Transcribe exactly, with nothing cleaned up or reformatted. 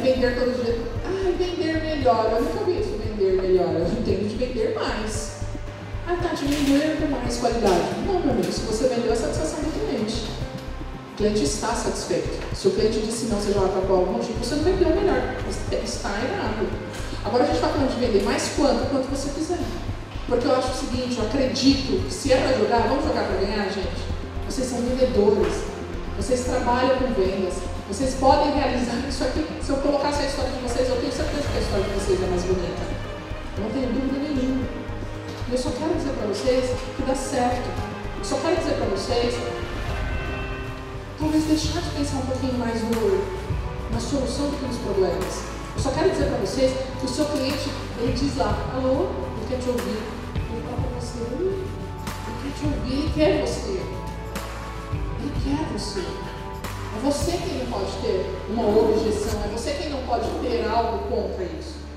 vender todo dia. Ah, vender melhor. Eu nunca vi isso, vender melhor. Eu entendo de vender mais. Ah, tá, de vender com mais qualidade. Não, meu amigo, se você vendeu, é satisfação do cliente. O cliente está satisfeito. Se o cliente disse não, seja lá para qual motivo, você não vendeu melhor. Está errado. Agora a gente está falando de vender mais quanto? Quanto você quiser. Porque eu acho o seguinte, eu acredito que se é para jogar, vamos jogar para ganhar, gente? Vocês são vendedores. Vocês trabalham com vendas. Vocês podem realizar isso aqui. Se eu colocasse a história de vocês, eu tenho certeza que a história de vocês é mais bonita. Eu não tenho dúvida nenhuma. E eu só quero dizer para vocês que dá certo. Eu só quero dizer para vocês, talvez deixar de pensar um pouquinho mais no, na solução do que nos problemas. Eu só quero dizer para vocês que o seu cliente, ele diz lá, alô, ele quer te ouvir. Ele fala para você, ele quer te ouvir, ele quer você. Ele quer você. É você quem não pode ter uma objeção, é você quem não pode ter algo contra isso.